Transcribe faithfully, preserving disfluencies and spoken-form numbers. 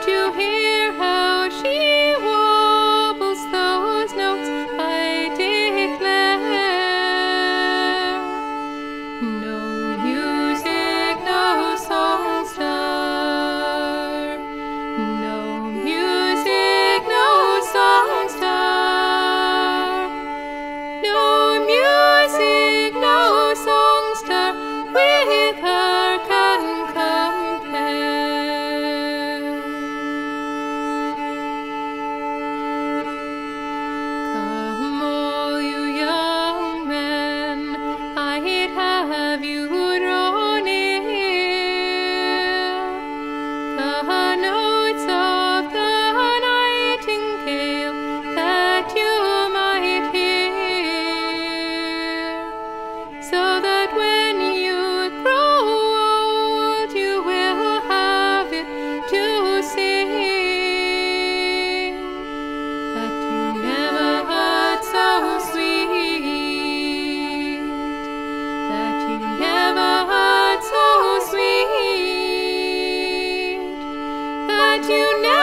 you hear how she warbles those notes? I declare, no music, no song star, no music, no song star, no music, no song star with her can compare. Come all you young men, I'd have you draw near. The notes of the nightingale that you might hear, so that when you grow old you will have it to sing, that you never heard so sweet, that you never heard so sweet, that you never